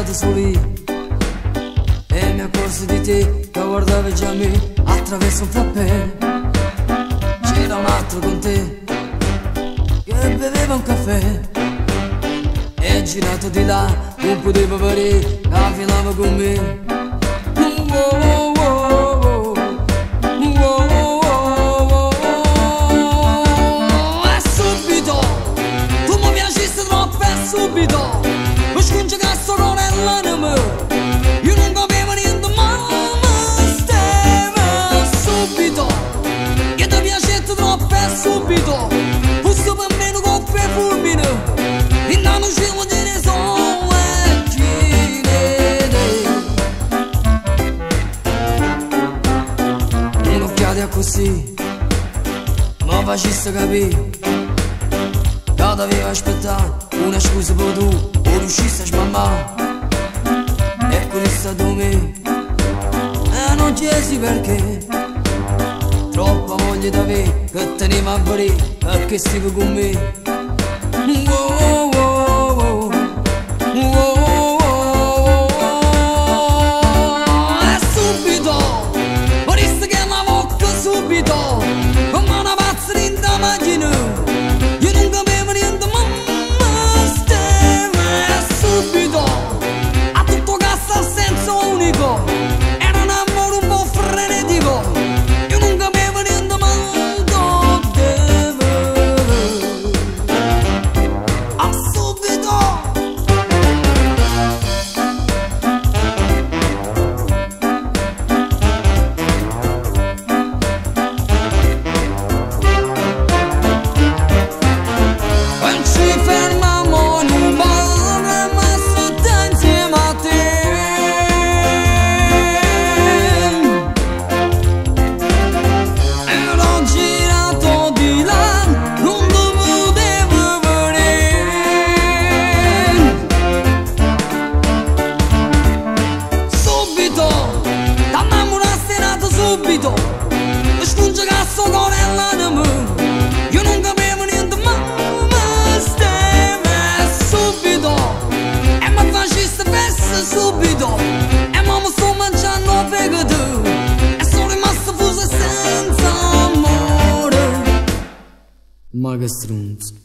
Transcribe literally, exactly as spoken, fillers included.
andato soli e mi accorsi di te che guardavi già me attraverso un frappè. C'era un altro con te che beveva un caffè e girato di là non poteva vedere che filava con me. Oh, oh, oh, oh, oh, oh. E subito tu mi piacesti troppo e subito mi scongi che sto con l'anima. Io non capivo niente ma mi stava subito. Io ti piacesti troppo e subito fosse per me una coppia fulmine intanto ci lo dire solo e girere. Un'occhiata così mi facesse capire che dovevo aspettare una scusa per tu o riuscissi a smammare. E con questo tu me e non chiesi perché troppa voglia d'avere che teneva a vedere perché stai con me. Oh, oh, oh, oh, oh, oh, oh. E subito vorresti che la bocca subito come una pazza in da macchina. Io non capivo niente ma mi stava. E subito a tutto cassa a senso unico era un amore un po' frenetico. Io non capivo niente ma godevo. A subito e ci fermammo in un bar e mi sto insieme a te. Ero girato di là, non ti potevo vedere. Subito, t'annamorasti nato subito, mi sfugge che sto cuore all'anima. Io non capivo niente ma mi stava subito e mi facesti festa subito e ma mi sto mangiando a fegato e sono rimasto fuso senza amore. Ma che stronzo.